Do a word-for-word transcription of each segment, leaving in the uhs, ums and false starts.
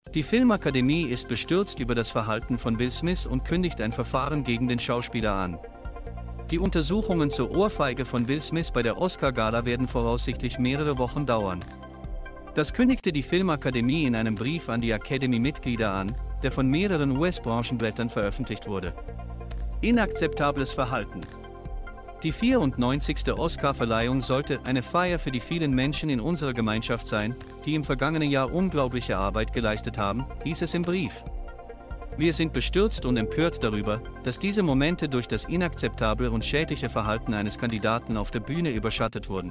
Die Filmakademie ist bestürzt über das Verhalten von Will Smith und kündigt ein Verfahren gegen den Schauspieler an. Die Untersuchungen zur Ohrfeige von Will Smith bei der Oscar-Gala werden voraussichtlich mehrere Wochen dauern. Das kündigte die Filmakademie in einem Brief an die Academy-Mitglieder an, der von mehreren U S-Branchenblättern veröffentlicht wurde. Inakzeptables Verhalten. Die vierundneunzigste Oscar-Verleihung sollte eine Feier für die vielen Menschen in unserer Gemeinschaft sein, die im vergangenen Jahr unglaubliche Arbeit geleistet haben, hieß es im Brief. Wir sind bestürzt und empört darüber, dass diese Momente durch das inakzeptable und schädliche Verhalten eines Kandidaten auf der Bühne überschattet wurden.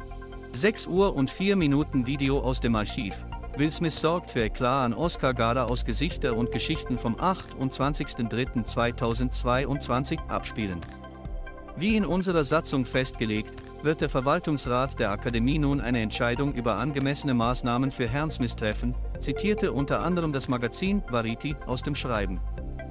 sechs Uhr und vier Minuten Video aus dem Archiv. Will Smith sorgt für Eklat an Oscar-Gala aus Gesichter und Geschichten vom achtundzwanzigsten dritten zweitausendzweiundzwanzig abspielen. Wie in unserer Satzung festgelegt, wird der Verwaltungsrat der Akademie nun eine Entscheidung über angemessene Maßnahmen für Herrn Smith treffen, zitierte unter anderem das Magazin Variety aus dem Schreiben.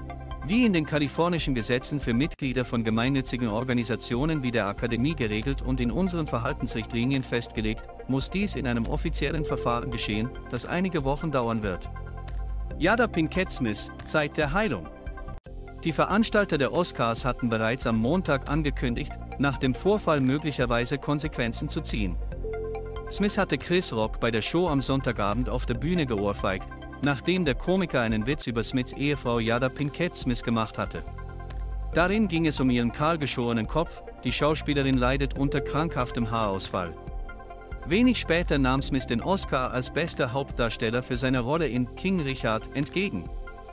Wie in den kalifornischen Gesetzen für Mitglieder von gemeinnützigen Organisationen wie der Akademie geregelt und in unseren Verhaltensrichtlinien festgelegt, muss dies in einem offiziellen Verfahren geschehen, das einige Wochen dauern wird. Jada Pinkett Smith, Zeit der Heilung. Die Veranstalter der Oscars hatten bereits am Montag angekündigt, nach dem Vorfall möglicherweise Konsequenzen zu ziehen. Smith hatte Chris Rock bei der Show am Sonntagabend auf der Bühne geohrfeigt, nachdem der Komiker einen Witz über Smiths Ehefrau Jada Pinkett Smith gemacht hatte. Darin ging es um ihren kahlgeschorenen Kopf, die Schauspielerin leidet unter krankhaftem Haarausfall. Wenig später nahm Smith den Oscar als bester Hauptdarsteller für seine Rolle in King Richard entgegen.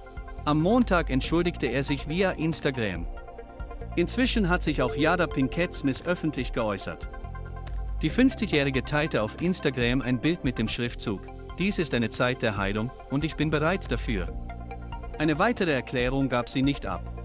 Am Montag entschuldigte er sich via Instagram. Inzwischen hat sich auch Jada Pinkett Smith öffentlich geäußert. Die fünfzigjährige teilte auf Instagram ein Bild mit dem Schriftzug: Dies ist eine Zeit der Heilung, und ich bin bereit dafür. Eine weitere Erklärung gab sie nicht ab.